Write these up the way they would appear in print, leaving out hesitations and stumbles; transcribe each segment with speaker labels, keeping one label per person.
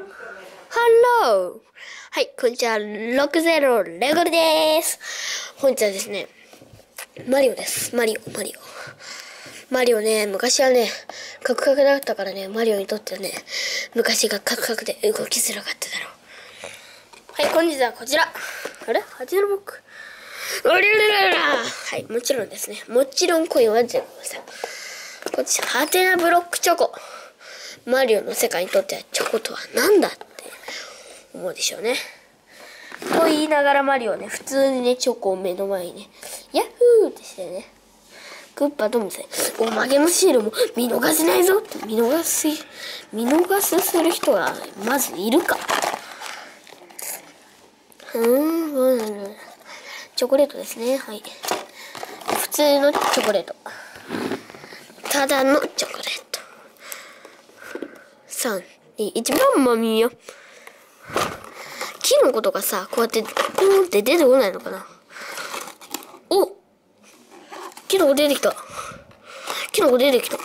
Speaker 1: ハロー。はい、こんにちは。60レゴルです。本日はですね、マリオです。マリオね、昔はね、カクカクだったからね、マリオにとってはね、昔がカクカクで動きづらかっただろう。はい、本日はこちら。あれ ?8 のボック。はい、もちろんですね。もちろんコインは全部さ。こっち、ハテナブロックチョコ。マリオの世界にとってはチョコとは何だって思うでしょうね。と言いながらマリオね、普通にね、チョコを目の前にね、ヤッフーってしてね、クッパともせ、おまけのシールも見逃せないぞって見逃すする人がまずいるか。チョコレートですね。はい。普通のチョコレート。ただのチョコレート。3、2、1、マンマミーよ。キノコとかさ、こうやってポーンって出てこないのかな。お、キノコ出てきたよ。キノコ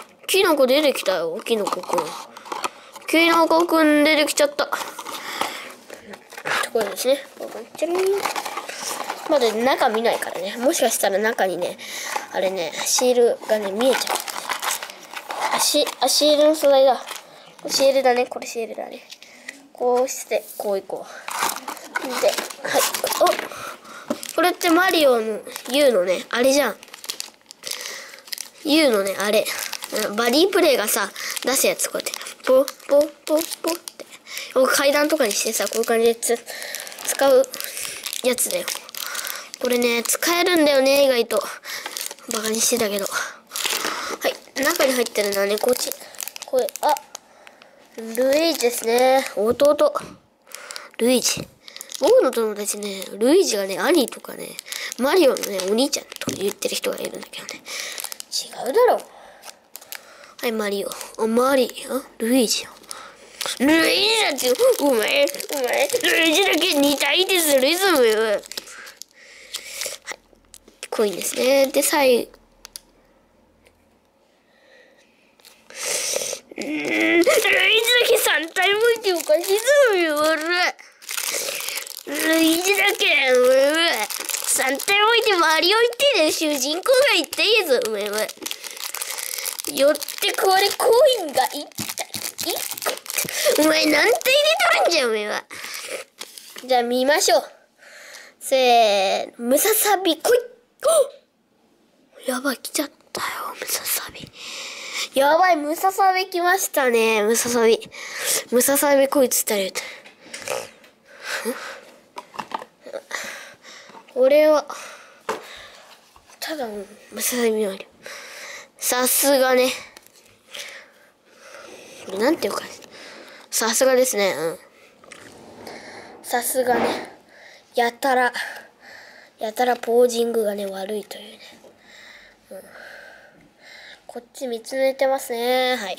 Speaker 1: くん出てきちゃった。これですね。まだ中見ないからね。もしかしたら中にね、あれね、シールがね、見えちゃう。シールの素材だ。シールだね。これシールだね。こうして、こういこう。で、はい。お、これってマリオの U のね、あれじゃん。U のね、あれ。バディプレイがさ、出すやつ、こうやって。ポって。階段とかにしてさ、こういう感じで使うやつだよ。これね、使えるんだよね、意外と。バカにしてたけど。はい。中に入ってるのはね、こっち。これ、ルイージですね。弟。ルイージ。僕の友達ね、ルイージがね、兄とかね、マリオのね、お兄ちゃんとか言ってる人がいるんだけどね。違うだろう。はい、マリオ。ルイージよ。ルイージだって、お前、ルイージだけ似たいです、リズム。はい。コインですね。で、最後。ルイージだけ3体向いておかしいぞ、ルイージだけ、3体向いてマリオ行ってね、主人公が言っていいぞ、よってこれコインが1体、1個。お前何体入れとるんじゃ、は。じゃあ見ましょう。せーの、ムササビ来い。やばい、来ちゃったよ、ムササビ。やばい、ムササビ来ましたね、ムササビ来いっつったら言うた。これは、ただのムササビある。さすがね。これなんていうか、さすがですね。さすがね。やたらポージングがね、悪いというね。こっち見つめてますね。はい。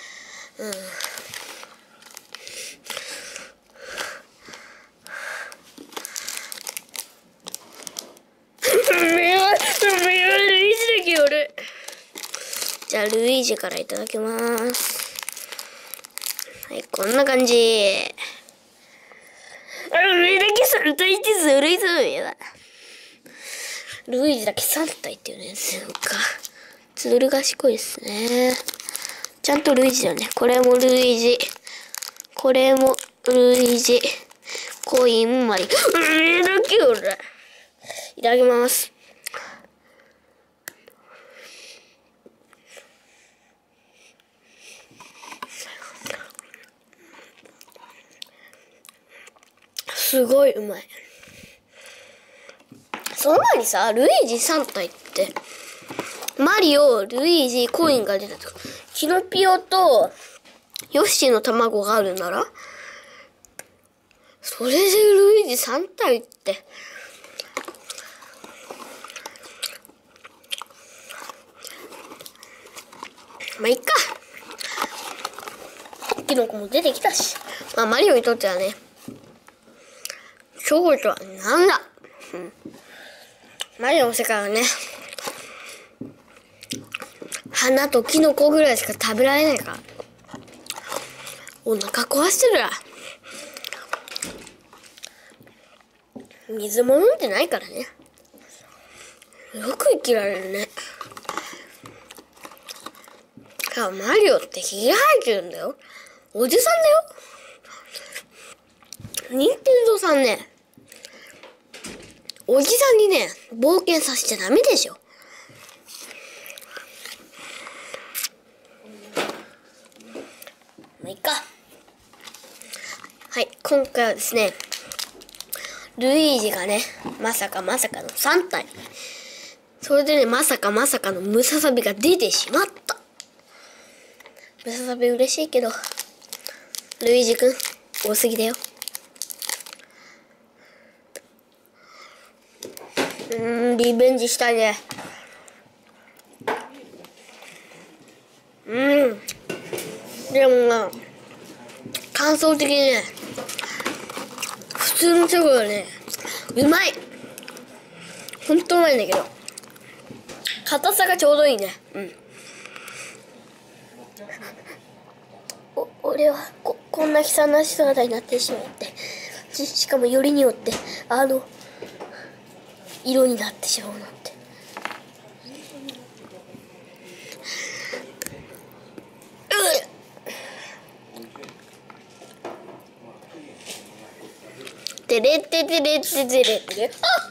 Speaker 1: ルイージだけおる。じゃあ、ルイージからいただきます。はい、こんな感じ。上だけ3体ってずるいぞ、ルイージだけ3体っていうね、そうか。ずる賢いですね。ちゃんとルイージだよね。これもルイージ。これもルイージ。コインマリ。上だけおる。いただきます。すごいうまい。その前にさ、ルイージ3体って、マリオ、ルイージ、コインが出たとか、キノピオとヨッシーの卵があるなら、それでルイージ3体って、まあ、いっか。キノコも出てきたし、まあ、マリオにとってはね、チョコとはなんだ。マリオの世界はね、花とキノコぐらいしか食べられないから。お腹壊してるわ。 水も飲んでないからね。よく生きられるね。マリオってひげ生えてるんだよ。おじさんだよ。任天堂さんね、おじさんにね、冒険させちゃダメでしょ。まあ、いいか。はい、今回はですね、ルイージがね、まさかの3体。それでね、まさかのムササビが出てしまった。ムササビ嬉しいけど、ルイージくん、多すぎだよ。リベンジしたいね。でもな、感想的にね、普通のチョコがね、うまい。ほんとうまいんだけど、硬さがちょうどいいね。俺はこんな悲惨な姿になってしまって、しかもよりによって色になってしまうなんて。てれっててれっててれってれ。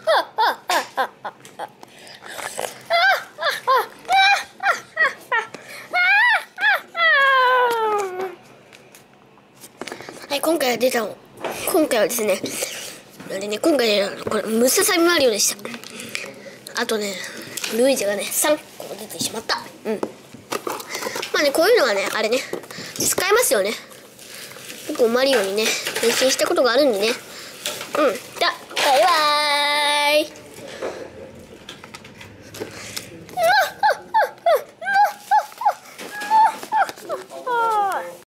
Speaker 1: はい、今回はですね、今回ね、これムササビマリオでした。あとね、ルイージがね、3個出てしまった。まあね、こういうのはね、あれね、使えますよね。僕もマリオにね、変身したことがあるんでね。じゃ